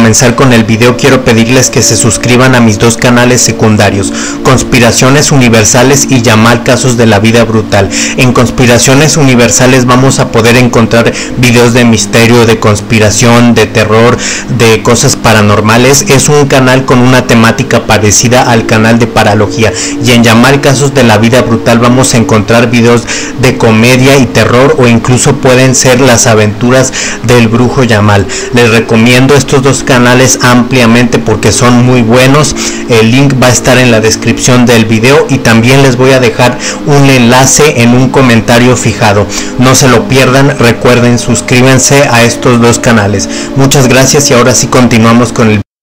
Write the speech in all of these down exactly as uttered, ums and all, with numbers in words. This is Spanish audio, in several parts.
comenzar con el video quiero pedirles que se suscriban a mis dos canales secundarios, Conspiraciones Universales y Yamal Casos de la Vida Brutal. En Conspiraciones Universales vamos a poder encontrar videos de misterio, de conspiración, de terror, de cosas paranormales. Es un canal con una temática parecida al canal de Paralogía. Y en Yamal Casos de la Vida Brutal vamos a encontrar videos de comedia y terror, o incluso pueden ser las aventuras del brujo Yamal. Les recomiendo estos dos canales ampliamente porque son muy buenos. El link va a estar en la descripción del video y también les voy a dejar un enlace en un comentario fijado. No se lo pierdan, recuerden, suscríbanse a estos dos canales. Muchas gracias y ahora sí continuamos con el video.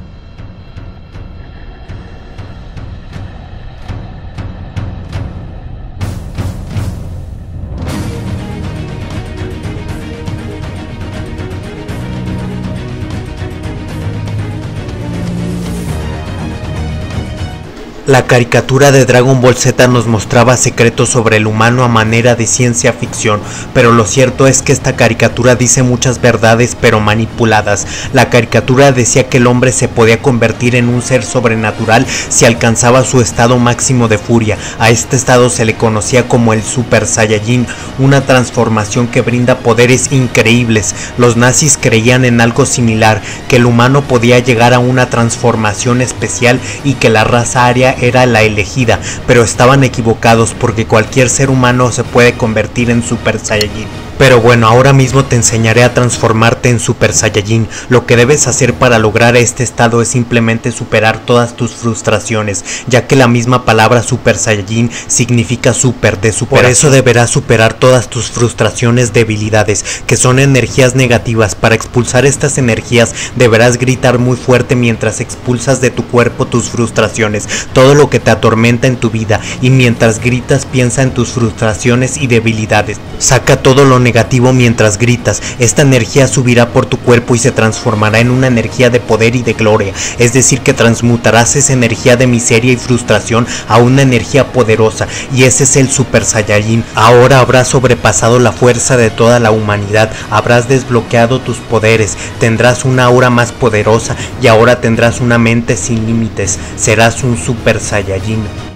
La caricatura de Dragon Ball Z nos mostraba secretos sobre el humano a manera de ciencia ficción, pero lo cierto es que esta caricatura dice muchas verdades pero manipuladas. La caricatura decía que el hombre se podía convertir en un ser sobrenatural si alcanzaba su estado máximo de furia. A este estado se le conocía como el Super Saiyajin, una transformación que brinda poderes increíbles. Los nazis creían en algo similar, que el humano podía llegar a una transformación especial y que la raza aria era la elegida, pero estaban equivocados porque cualquier ser humano se puede convertir en Super Saiyajin. Pero bueno, ahora mismo te enseñaré a transformarte en Super Saiyajin. Lo que debes hacer para lograr este estado es simplemente superar todas tus frustraciones, ya que la misma palabra Super Saiyajin significa super, de superación. Por eso deberás superar todas tus frustraciones, debilidades, que son energías negativas. Para expulsar estas energías deberás gritar muy fuerte mientras expulsas de tu cuerpo tus frustraciones, todo lo que te atormenta en tu vida, y mientras gritas piensa en tus frustraciones y debilidades. Saca todo lo negativo negativo mientras gritas. Esta energía subirá por tu cuerpo y se transformará en una energía de poder y de gloria, es decir que transmutarás esa energía de miseria y frustración a una energía poderosa, y ese es el Super Saiyajin. Ahora habrás sobrepasado la fuerza de toda la humanidad, habrás desbloqueado tus poderes, tendrás una aura más poderosa y ahora tendrás una mente sin límites, serás un Super Saiyajin.